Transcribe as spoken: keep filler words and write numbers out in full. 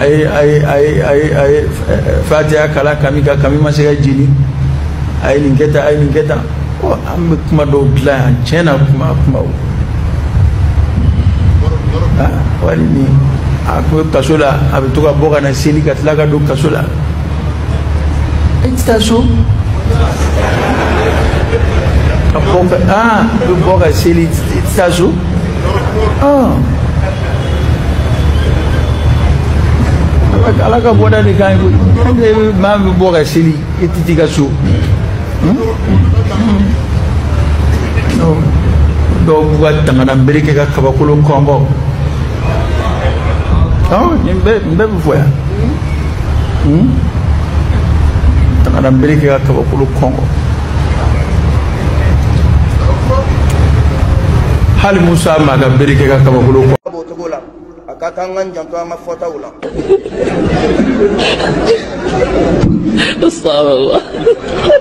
ay ay ay ay ay fatiha kala kami ka kami masih jini ay nin keta ay nin keta oh am kuma do gla chena kuma kuma ah wali ni aku kasula abituka boga na sili katlaga do kasula it's so boga ah do boga sili it's so ah ala ka boda de kan ko ande ma mi boga sili ititi ka su no do buga tangana berike ka kabakulo kongo oh nimbe nimbe boya hmm tangana berike ka kabakulo kongo hal musa ma ga berike ka kabakulo kongo akakangan janto ama fota ulang Astagfirullah.